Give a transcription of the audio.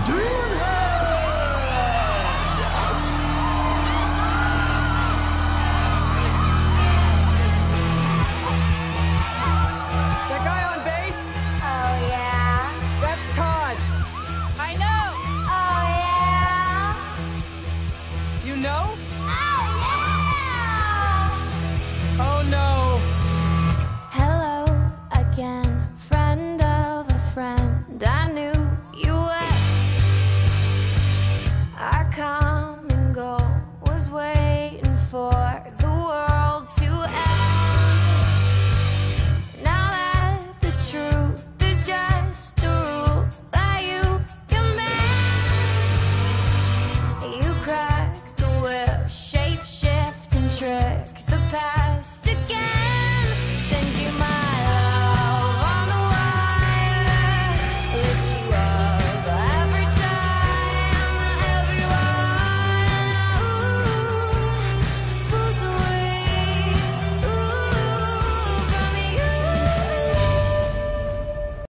Demon That guy on base? Oh, yeah? That's Todd. I know. Oh, yeah? You know? Oh, yeah! Oh, no. Hello again, friend of a friend. I knew